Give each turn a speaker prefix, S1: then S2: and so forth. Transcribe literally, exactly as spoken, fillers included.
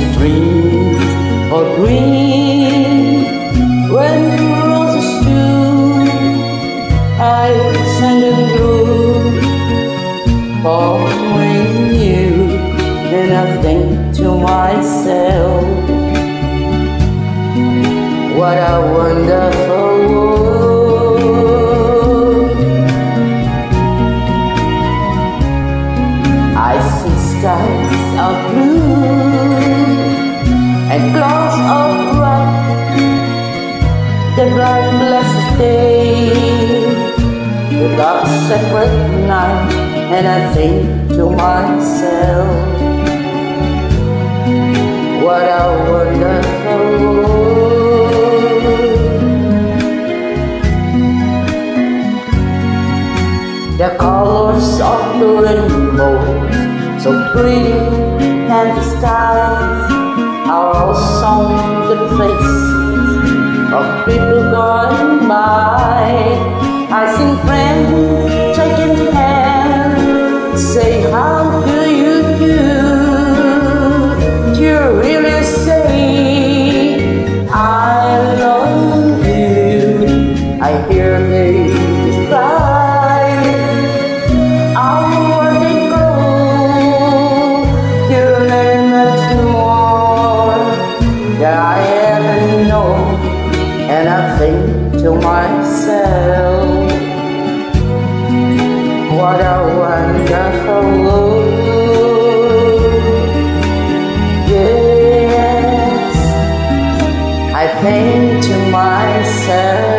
S1: streams are green when roses do. I send them through following you, and I think to myself, what a wonderful world. I see skies of blue and clouds of white, the bright blessed day, the dark separate night, and I think to myself, what a wonderful world. The colors of the rainbow, so pretty, and the skies are all sung the faces of people going by. I see friends shaking hands, say, how do you do? Do you really say, I love you? I hear babies cry. I want to go to learn much more that I ever know, and I think to myself, what a wonderful world. Yes, I think to myself,